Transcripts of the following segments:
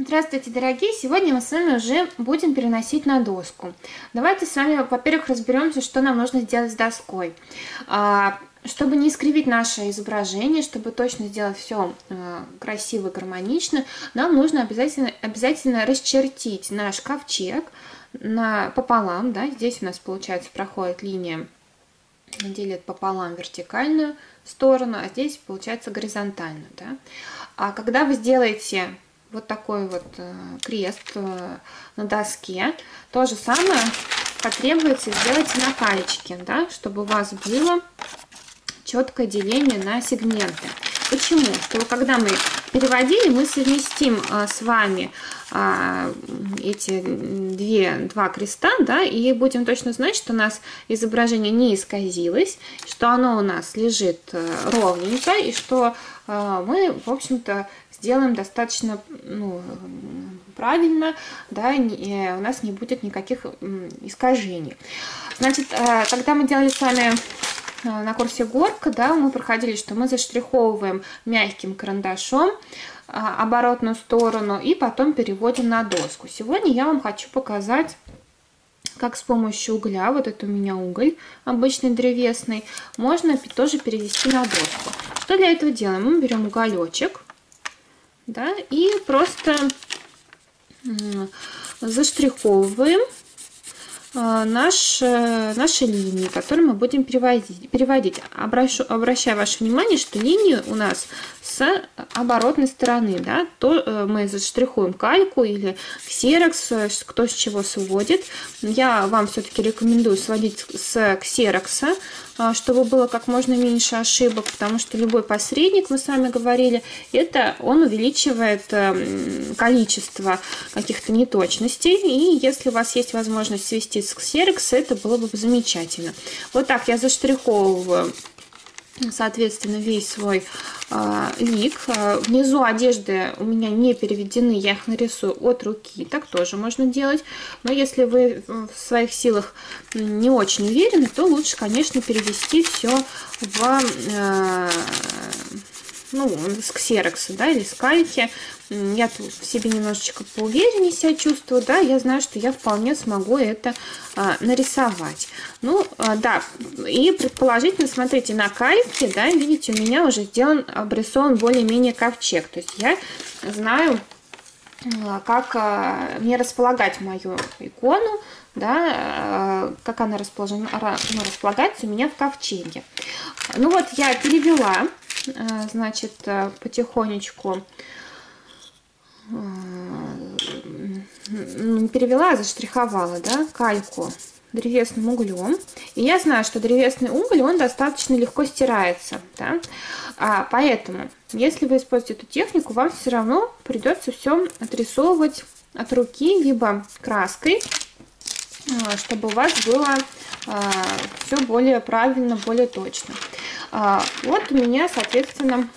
Здравствуйте, дорогие! Сегодня мы с вами уже будем переносить на доску. Давайте с вами, во-первых, разберемся, что нам нужно сделать с доской. Чтобы не искривить наше изображение, чтобы точно сделать все красиво и гармонично, нам нужно обязательно расчертить наш ковчег пополам. Да? Здесь у нас, получается, проходит линия, делит пополам вертикальную сторону, а здесь, получается, горизонтальную. Да? А когда вы сделаете вот такой вот крест на доске, то же самое потребуется сделать на каечке, да, чтобы у вас было четкое деление на сегменты. Почему? Чтобы когда мы переводили, мы совместим с вами эти два креста, да, и будем точно знать, что у нас изображение не исказилось, что оно у нас лежит ровненько, и что мы, в общем-то, сделаем достаточно правильно, да, у нас не будет никаких искажений. Значит, когда мы делали с вами на курсе горка, да, мы проходили, что мы заштриховываем мягким карандашом оборотную сторону и потом переводим на доску. Сегодня я вам хочу показать, как с помощью угля, вот это у меня уголь обычный древесный, можно тоже перевести на доску. Что для этого делаем? Мы берем уголечек, да, и просто заштриховываем наши линии, которые мы будем переводить. Обращаю ваше внимание, что линии у нас с оборотной стороны, да, то мы заштрихуем кальку или ксерокс, кто с чего сводит. Я вам все-таки рекомендую сводить с ксерокса, чтобы было как можно меньше ошибок, потому что любой посредник, мы с вами говорили, он увеличивает количество каких-то неточностей, и если у вас есть возможность свести с ксерокса, это было бы замечательно. Вот так я заштриховываю, соответственно, весь свой лик. Внизу одежды у меня не переведены, я их нарисую от руки, так тоже можно делать. Но если вы в своих силах не очень уверены, то лучше, конечно, перевести все с ксерокса, да, или с кальки. Я тут в себе немножечко поувереннее себя чувствую, да, я знаю, что я вполне смогу это нарисовать. Да, и предположительно, смотрите, на кальке, да, видите, у меня уже обрисован более-менее ковчег, то есть я знаю, как мне располагать мою икону, да, как она располагается у меня в ковчеге. Я перевела, значит, потихонечку заштриховала, да, кальку древесным углем. И я знаю, что древесный уголь, он достаточно легко стирается, да? Поэтому, если вы используете эту технику, вам все равно придется все отрисовывать от руки, либо краской, чтобы у вас было все более правильно, более точно. Вот у меня, соответственно,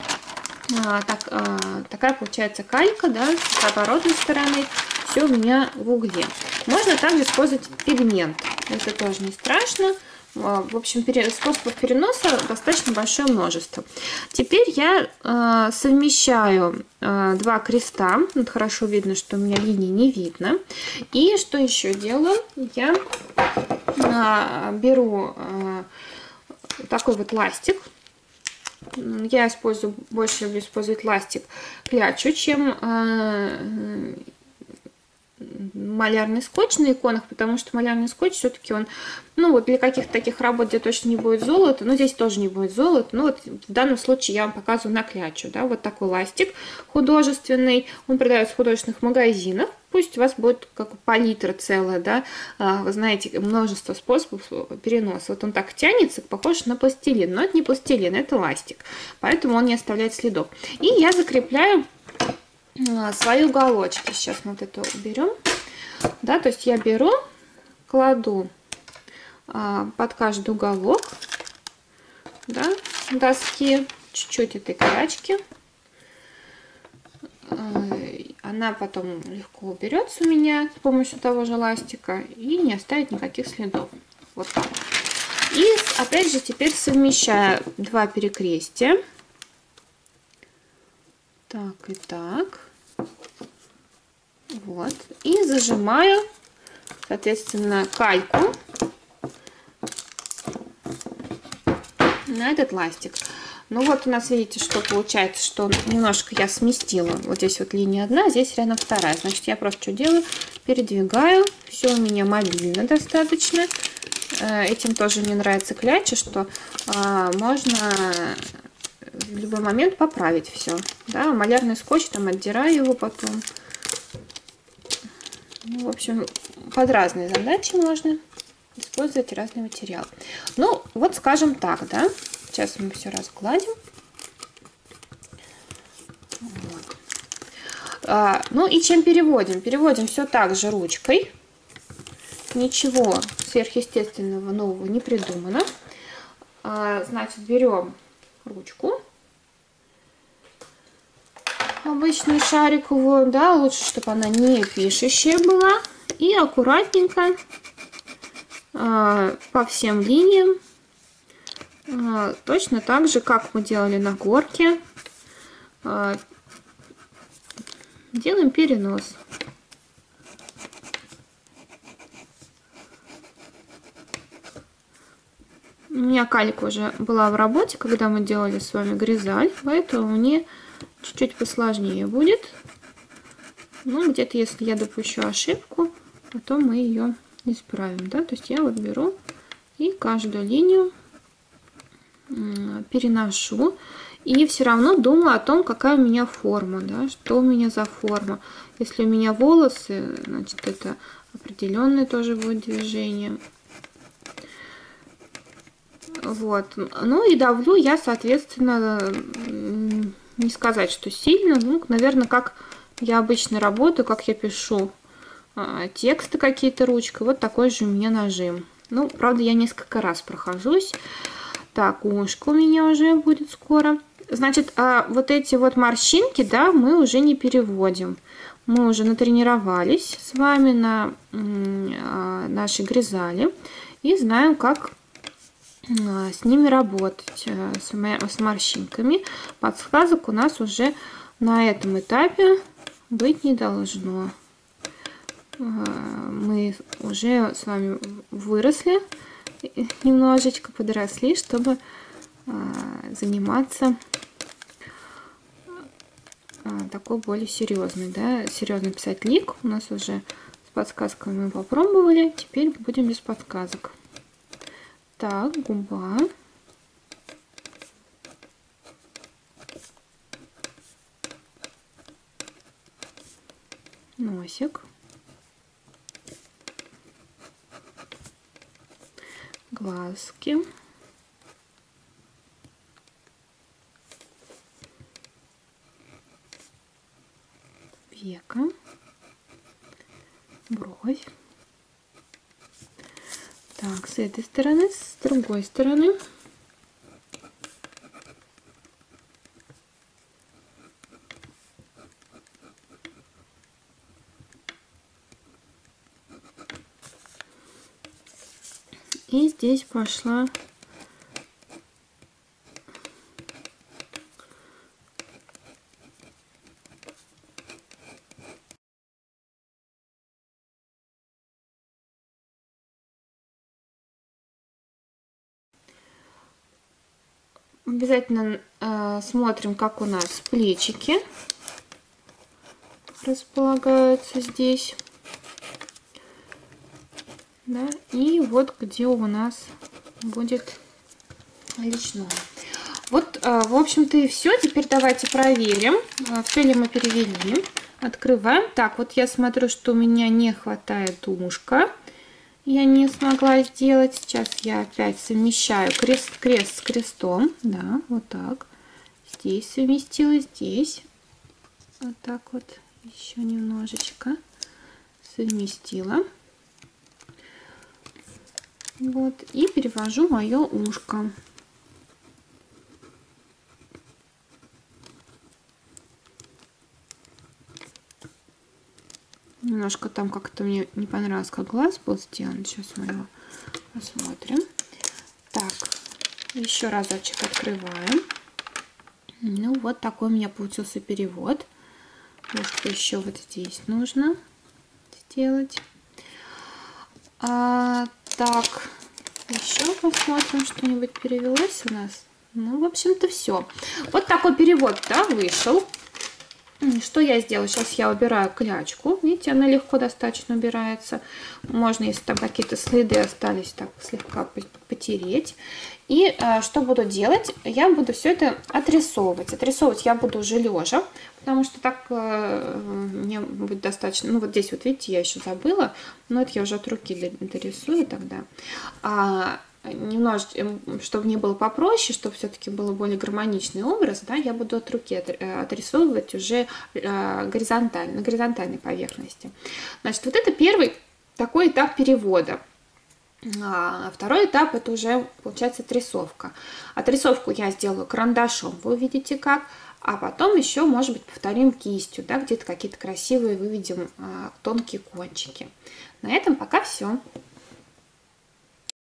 такая получается калька, да, с оборотной стороны, все у меня в угле. Можно также использовать пигмент, это тоже не страшно. В общем, способов переноса достаточно большое множество. Теперь я совмещаю два креста. Вот хорошо видно, что у меня линии не видно. И что еще делаю? Я беру такой вот ластик. Я больше люблю использовать ластик клячу, чем малярный скотч на иконах, потому что малярный скотч все-таки он, для каких-то таких работ, где точно не будет золота, но здесь тоже не будет золота, в данном случае я вам показываю на клячу, да, вот такой ластик художественный, он продается в художественных магазинах, пусть у вас будет как палитра целая, да, вы знаете, множество способов переноса, вот он так тянется, похож на пластилин, но это не пластилин, это ластик, поэтому он не оставляет следов. И я закрепляю свои уголочки. Сейчас мы вот это уберем. Да, то есть я беру, кладу под каждый уголок, да, доски чуть-чуть этой клячки. Она потом легко уберется у меня с помощью того же ластика и не оставит никаких следов. Вот так. И опять же теперь совмещаю два перекрестия. Так и так. Вот. И зажимаю, соответственно, кальку на этот ластик. Ну вот у нас, видите, что получается, что немножко я сместила. Вот здесь вот линия одна, здесь рядом вторая. Значит, я просто что делаю? Передвигаю. Все у меня мобильно достаточно. Этим тоже мне нравится кляча, что можно в любой момент поправить все. Да, малярный скотч, там отдираю его потом. Ну, в общем, под разные задачи можно использовать разный материал. Ну, вот скажем так, да. Сейчас мы все разгладим. Вот. Ну и чем переводим? Переводим все так же ручкой. Ничего сверхъестественного нового не придумано. Значит, берем ручку. Обычную шариковую, да, лучше, чтобы она не пишущая была. И аккуратненько по всем линиям, точно так же, как мы делали на горке, делаем перенос. У меня калька уже была в работе, когда мы делали с вами гризаль, поэтому мне чуть-чуть посложнее будет. Ну, где-то, если я допущу ошибку, потом мы ее исправим, да. То есть я вот беру и каждую линию переношу. И все равно думаю о том, какая у меня форма, да, что у меня за форма. Если у меня волосы, значит, это определенное тоже будет движение. Вот. Ну и давлю я, соответственно, не сказать, что сильно, ну, наверное, как я обычно работаю, как я пишу тексты какие-то ручкой, вот такой же у меня нажим. Ну, правда, я несколько раз прохожусь. Так, ушко у меня уже будет скоро. Значит, вот эти вот морщинки, да, мы уже не переводим. Мы уже натренировались с вами на нашей гризали и знаем, как с ними работать, с морщинками. Подсказок у нас уже на этом этапе быть не должно. Мы уже с вами выросли, немножечко подросли, чтобы заниматься такой более серьезный, да, серьезно писать лик. У нас уже с подсказками мы попробовали, теперь будем без подсказок. Так, губа. Носик. Глазки. Века. Бровь. Так, с этой стороны, с другой стороны. И здесь пошла обязательно смотрим, как у нас плечики располагаются здесь. Да, и вот где у нас будет личное. Вот, в общем-то, и все. Теперь давайте проверим, все ли мы перевели. Открываем. Так, вот я смотрю, что у меня не хватает ушка. Я не смогла сделать. Сейчас я опять совмещаю крест с крестом. Да, вот так. Здесь совместила, здесь. Вот так вот. Еще немножечко совместила. Вот. И перевожу мое ушко. Немножко там как-то мне не понравилось, как глаз был сделан. Сейчас мы его посмотрим. Так, еще разочек открываем. Ну, вот такой у меня получился перевод. Ушко еще вот здесь нужно. сделать. Так, еще посмотрим, что-нибудь перевелось у нас. Ну, в общем-то, все. Вот такой перевод, да, вышел. Что я сделала? Сейчас я убираю клячку. Видите, она легко достаточно убирается. Можно, если там какие-то следы остались, так слегка потереть. И что буду делать? Я буду все это отрисовывать. Отрисовывать я буду уже лежа, потому что так мне будет достаточно. Ну, вот здесь вот, видите, я еще забыла. Но это я уже от руки дорисую тогда. Немножечко, чтобы мне было попроще, чтобы все-таки был более гармоничный образ, да, я буду от руки отрисовывать уже горизонтально, на горизонтальной поверхности. Значит, вот это первый такой этап перевода. Второй этап — это уже, получается, отрисовка. Отрисовку я сделаю карандашом, вы увидите как, а потом еще, может быть, повторим кистью, да, где-то какие-то красивые выведем тонкие кончики. На этом пока все.